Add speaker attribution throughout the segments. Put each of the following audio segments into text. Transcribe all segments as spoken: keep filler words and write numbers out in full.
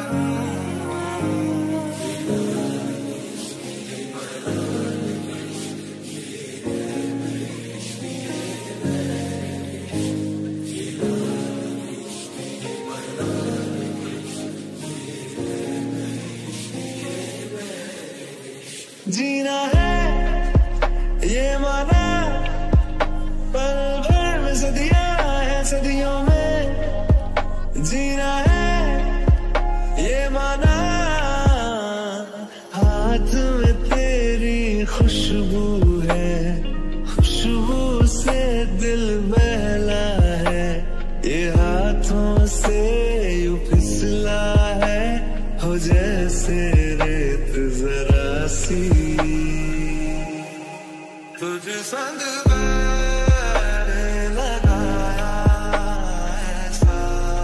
Speaker 1: जीना है ये माना, पल भर में सदियां है, सदियों में जीना है ये माना। हाथ में तेरी खुशबू है, खुशबू से दिल बहला है, ये हाथों से यूं फिसला है, हो जैसे रेत जरा सी तुझ संग बैठने लगाया ऐसा,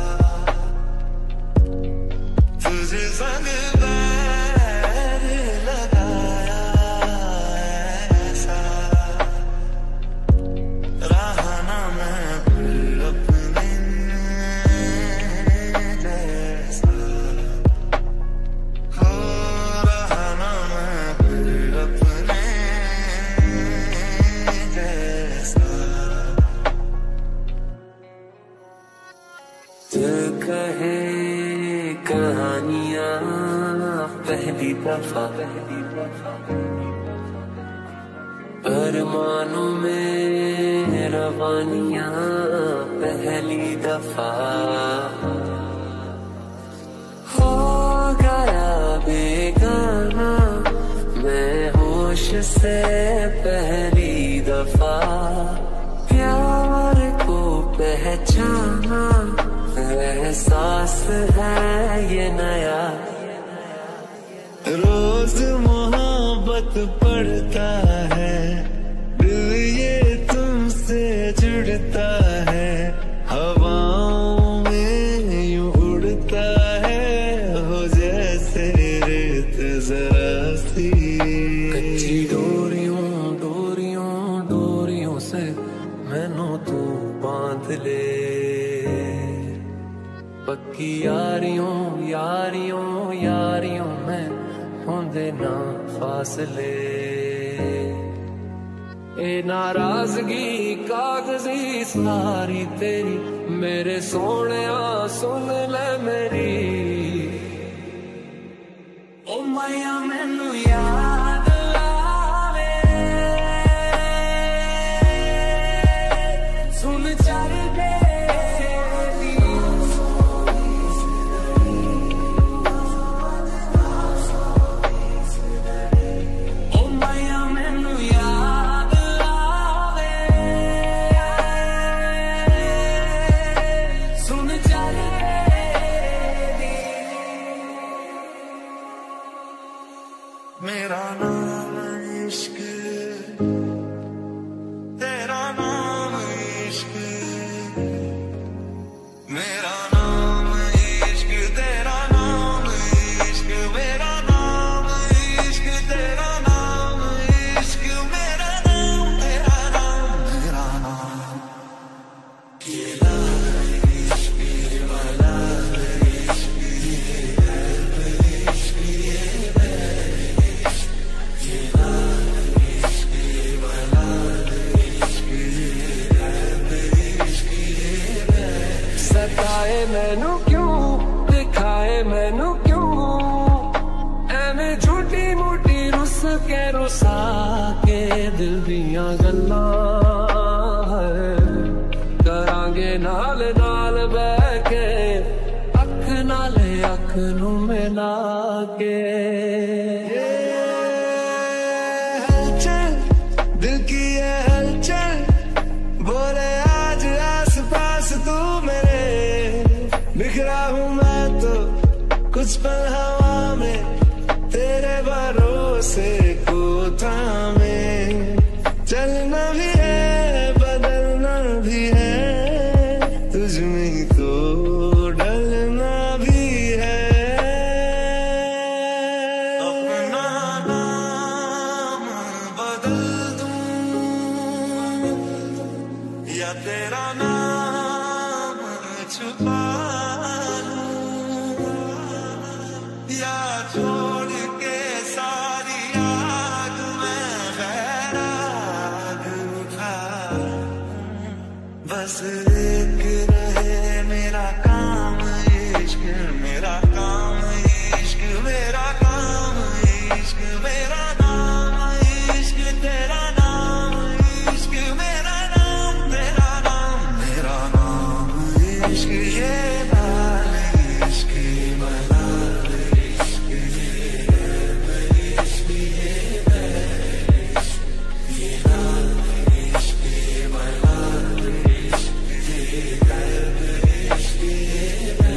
Speaker 1: तुझ संग बैठने लगाया ऐसा, रहा ना मैं फिर अपने जैसा, हो रहा ना मैं फिर अपने जैसा। दिल कहे कहानियां पहली दफा, अरमानों में रवानियां पहली दफा, हो गया बेगाना मैं होश से पहली दफा, प्यार को पहचाना एहसास है ये नया, रोज मोहब्बत पढ़ता है, दिल ये तुमसे जुड़ता है, हवाओं में यूं उड़ता है, हो जैसे रेत जरा सी। कच्ची डोरियों डोरियों डोरियों से मैनू तू बांध ले, पक्की यारियों यारियों यारियों में होंदे ना फासले, ए नाराजगी कागजी सारी तेरी, मेरे सोनिया सुन ले मेरी, ओ माया मैनू याद आवे, सुन चल दे मेरा नाम इश्क, तेरा नाम इश्क, मेरा नाम इश्क, तेरा नाम इश्क, मेरा नाम इश्क, तेरा नाम इश्क, मेरा नाम, तेरा नाम, मेरा नाम, ये लाल इश्क, ये वाला इश्क, ये है इश्क, ये सताए मैनू क्यों, दिखाए मैनू क्यों, एवें झूठी मूठी रुस के रुसा के, दिल दियां गल्लां करांगे नाल नाल बह के, अख नाले अख नू मिला के, हलचल दिल की ये हलचल, बोले आज आस पास तू मेरे, बिखरा हूँ मैं तो कुछ पल हवा में, तेरे भरोसे को थामे, चलना भी है बदलना भी है, तुझ में तो ढलना भी है, अपना नाम बदल दूं या तेरा नाम छुपा, छोड़ के सारी आग में बैराग उठा, बस एक रहे मेरा काम इश्क, मेरा काम इश्क, मेरा काम इश्क, मेरा नाम इश्क, तेरा नाम इश्क, मेरा नाम, तेरा नाम, मेरा नाम इश्क, ये बाल इश्क, मलाल इश्क, ये इश्क, ये इश्क, ये नाम इश्क, मलाल इश्क, ये इश्क, ये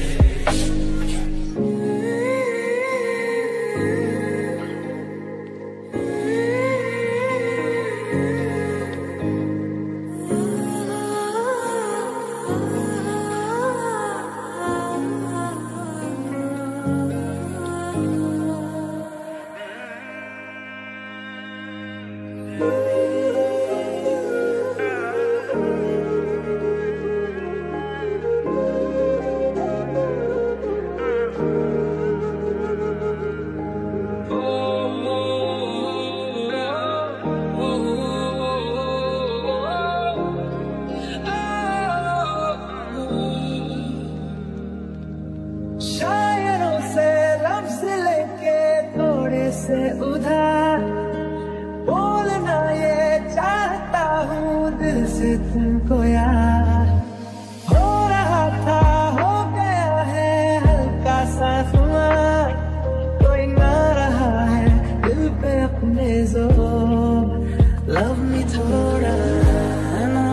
Speaker 2: शायरों से लफ्ज लेके थोड़े से उधार बोलना ये चाहता हूँ दिल से तुमको यार। हो रहा था हो गया है हल्का सा खुमार, कोई ना रहा है दिल पे अपने जोर। लव मी थोड़ा ना,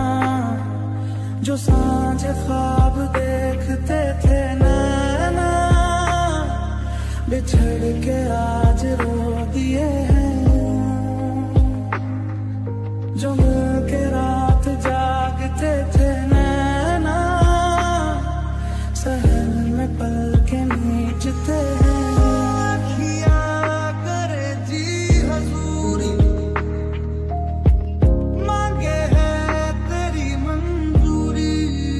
Speaker 2: जो सांझ ख्वाब देखते थे ना, बिछड़ के आज रो दिए हैं। जो मिल के रात जागते थे नैना, सहर में पल के नीचते हैं। अखियाँ करे जी हजूरी, मांगे है तेरी मंजूरी,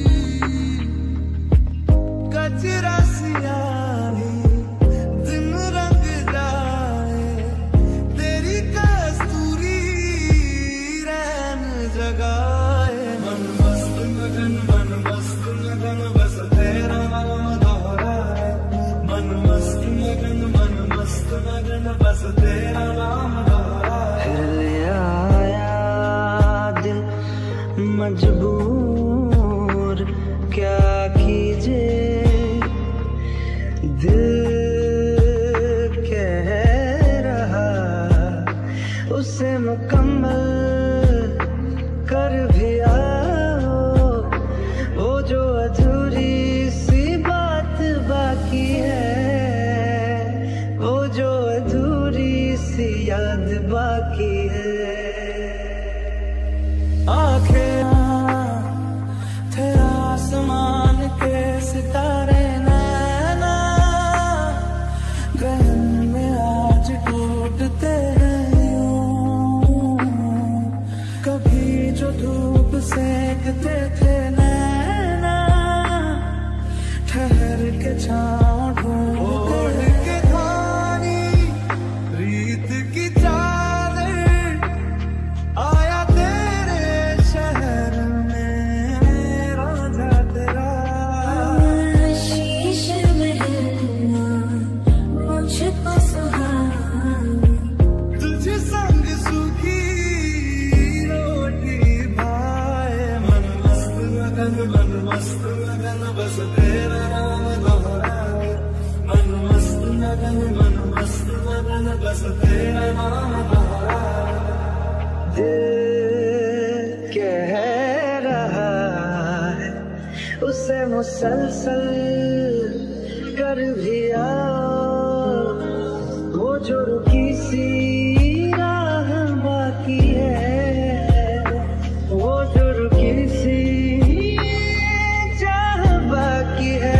Speaker 2: कचरा सियाही दिन रंग जाए, तेरी कस्तूरी रैन जगाए। मन मस्त मगन मन मस्त मगन बस तेरा नाम दोहराए, मन मस्त मगन मन मस्त मगन बस तेरा नाम दोहराए। फिर ले आया दिल मजबूर क्या कीजिए, दिल कह रहा उसे मुकम्मल कर भी आओ, वो जो अधूरी सी बात बाकी है, वो जो अधूरी सी याद बाकी है। आंखें थे आसमान के सितारे नैना, गहन में आज टूटते हैं यूं। कभी जो धूप सेकते थे नैना, ठहर के छाँव ढूंढते के धानी रीत की चादर, आया तेरे शहर में राजा तेरा।
Speaker 3: शीश महलना मुझको सुहाना,
Speaker 2: तुझे संग सूखी रोटी भाए। मन मस्त मगन मन मस्त मगन बस तेरा नाम दोहराए, मन मस्त मगन मन मस्त मगन बस तेरा नाम दोहराए। दिल कह रहा है उसे मुसलसल कर भी आओ, वो जो रुकी सी राह बाकी है, वो जो रुकी सी चाह बाकी है।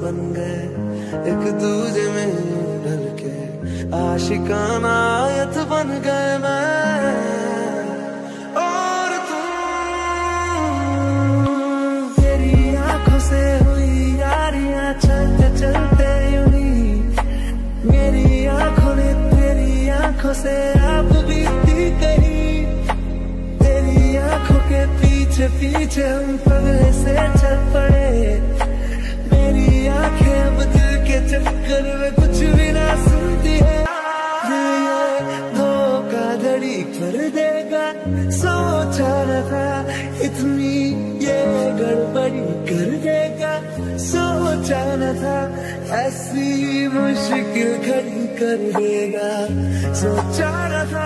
Speaker 2: बन गए, एक दूजे में ढल के आशिकाना आयत बन गए मैं और तुम। तेरी आंखों से हुई यारियां चलते चलते यूं ही, मेरी आंखों ने तेरी आंखों से आप बीती कहीं। तेरी आंखों के पीछे पीछे हम पगले से चल पड़े, मेरी आंखें अब दिल के चक्कर में कुछ भी ना सुनती है। ये धोखाधड़ी कर देगा सोचा न था, इतनी ये गड़बड़ी कर देगा सोचा न था, ऐसी मुश्किल खड़ी कर देगा सोचा न था।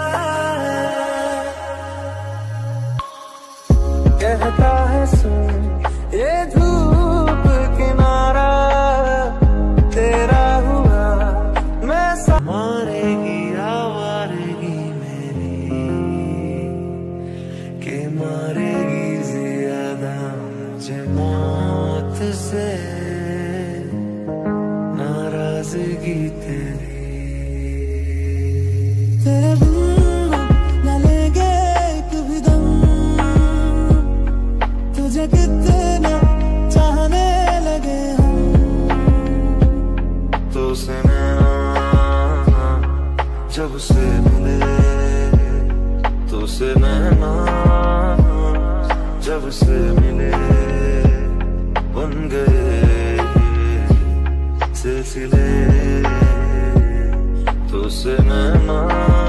Speaker 2: कहता है सुन ये धूप किनारा तेरा हुआ, मैं मारेगी आवारगी मेरी के मारेगी ज्यादा मुझे मौत से नाराजगी तेरी। तेरे बिन न लेंगे एक भी दम, तुझे कितना चाहने लगे हम। तो से नैना जब से मिले, तो से नैना जब से मिले, बन गए सिलसिले। तो से नैना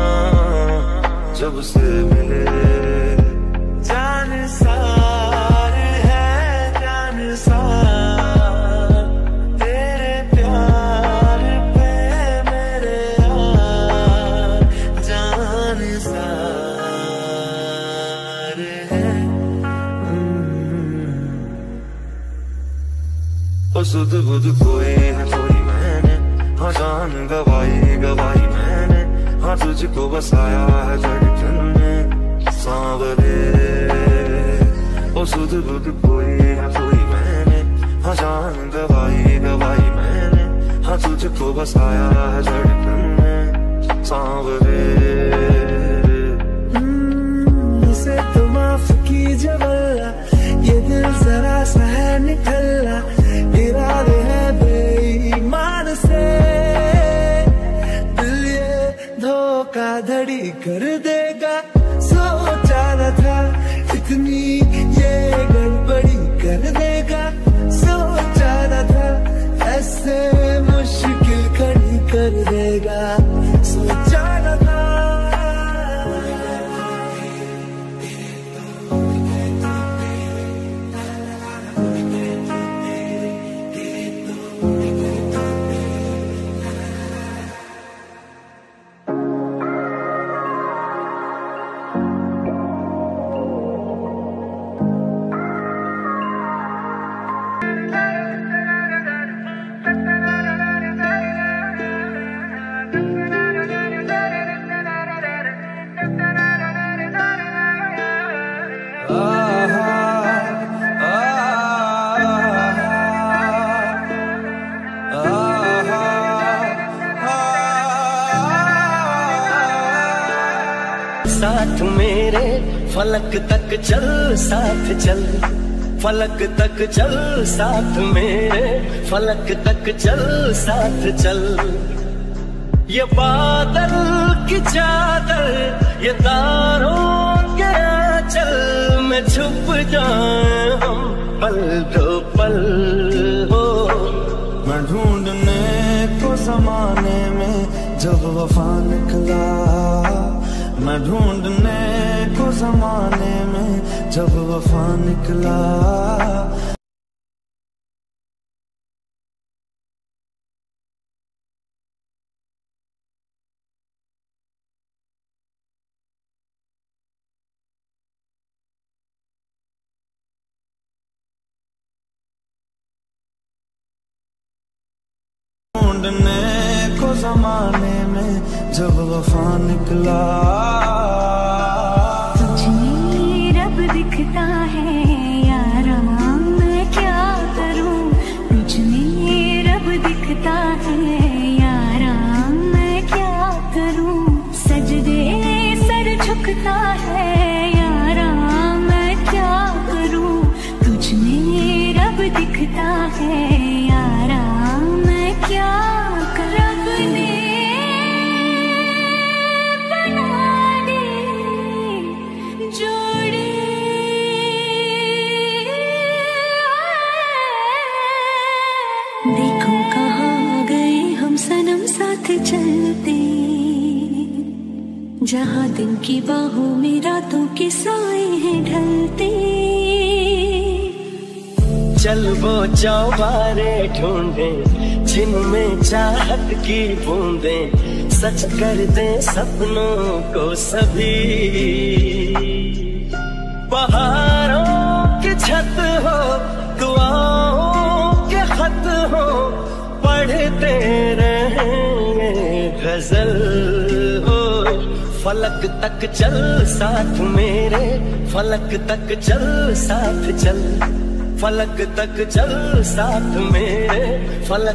Speaker 2: जब से मिले, जान सार है जान सार तेरे प्यार पे मेरे यार, जान सार है। ओ सुध बुध कोई है कोई मैंने, हाँ जान गवाई गवाई मैंने, हाँ तुझको बसाया है धड़कन में सांवरे। ओ सुध बुध कोई है कोई मैंने, हाँ जान गवाई गवाई मैंने, हाँ तुझको बसाया है धड़कन में सांवरे। इसे तो माफ कीजिए वल्ला, ये दिल जरा सा है निकला, इरादे है बेईमान से, दिल ये धोखाधड़ी कर देगा सोचा न था, इतनी ये गड़बड़ी कर देगा सोचा न था, ऐसे मुश्किल खड़ी कर देगा सोचा न था।
Speaker 4: साथ मेरे फलक तक चल साथ चल, फलक तक चल साथ मेरे फलक तक चल साथ चल। ये बादल की चादर ये तारों के आंचल में छुप जाए हम पल दो पल हो।
Speaker 2: मैं ढूंढने को जमाने में जब वफा निकला, मैं ढूंढने को जमाने में जब वफा निकला। ढूंढने को जमाने में जब वफा निकला।
Speaker 3: तुझ में रब दिखता है यारा मैं क्या करूं, तुझ में है यारा, मैं क्या करूं, सजदे सर झुकता है यारा, मैं क्या करूं, तुझ में रब दिखता है यारा, मैं क्या करूं। रब ने बना दे जोड़ी, देखो कहाँ गए हम सनम साथ चलते, जहाँ दिन की बाहों में रातों के साए हैं ढलते।
Speaker 4: चल वो चौबारे ढूंढे जिनमें चाहत की बूंदें, सच कर दे सपनों को सभी। पहाड़ों की छत हो, दुआओं के खत हो, पढ़ते रहेंगे गजल हो। फलक तक चल साथ मेरे, फलक तक चल साथ चल, फलक तक चल साथ मेरे, फलक।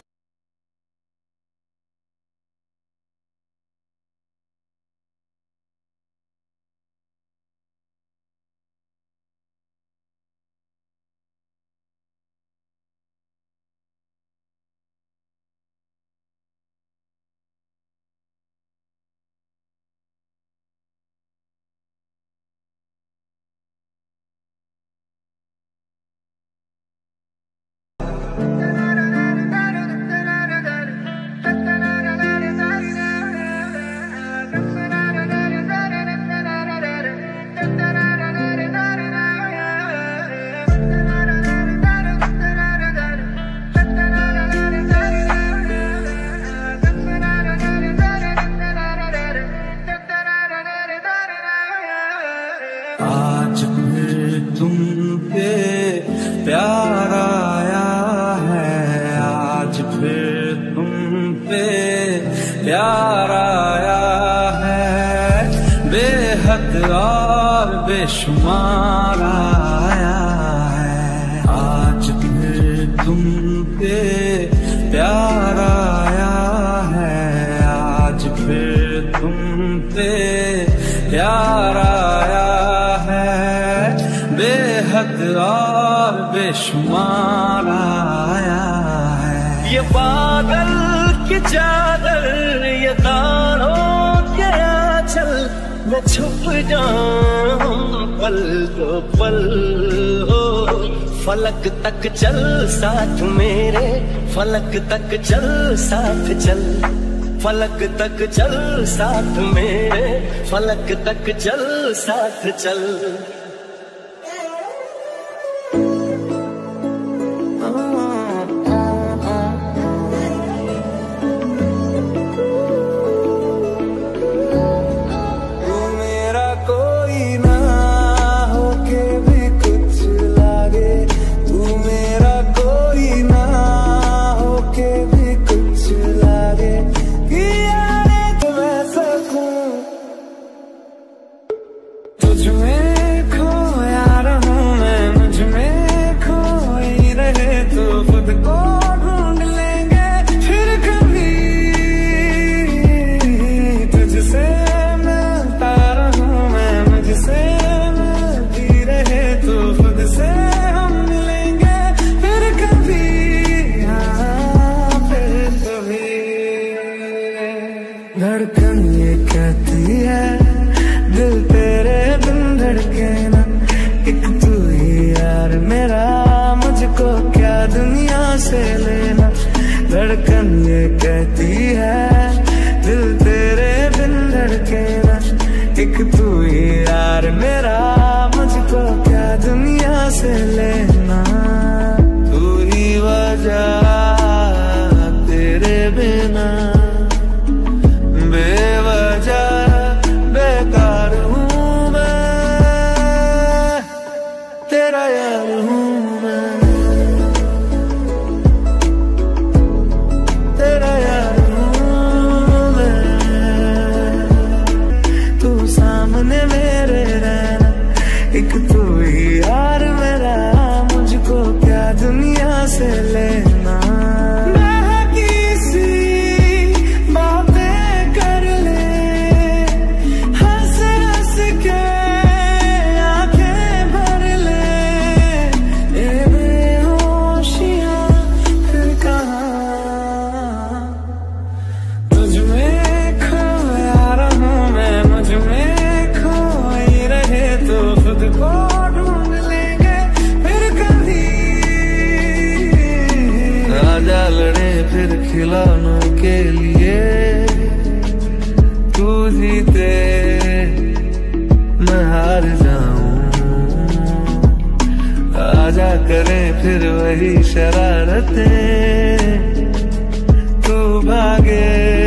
Speaker 2: आज फिर तुम पे प्यार आया है, आज फिर तुम पे प्यार आया है, बेहद और बेशुमार आया है। आज फिर तुम पे प्यार आया है, आज फिर तुम पे प्यार आया है, बेहद और बेशुमार आया है।
Speaker 4: ये बादल की चादर, ये तारों के आंचल में छुप जाऊं पल दो पल हो। फलक तक चल साथ मेरे, फलक तक चल साथ चल, फलक तक चल साथ मेरे, फलक तक चल साथ चल।
Speaker 2: धड़कन ये कहती है दिल तेरे बिन धड़के ना, एक तू ही यार मेरा, मुझको क्या दुनिया से लेना। धड़कन ये कहती है दिल तेरे बिन धड़के ना, एक तू ही यार मेरा, मुझको क्या दुनिया से लेना। तू ही वजह तेरे बिना बेवजह बेकार हूँ मैं, तेरा यार हूँ मैं, तेरा यार हूँ मैं। तू सामने मेरे रहना, एक तू ही यार मेरा, मुझको लड़े फिर खिलौनों के लिए, तू जीते मैं हार जाऊं, आजा करें फिर वही शरारतें, तू भागे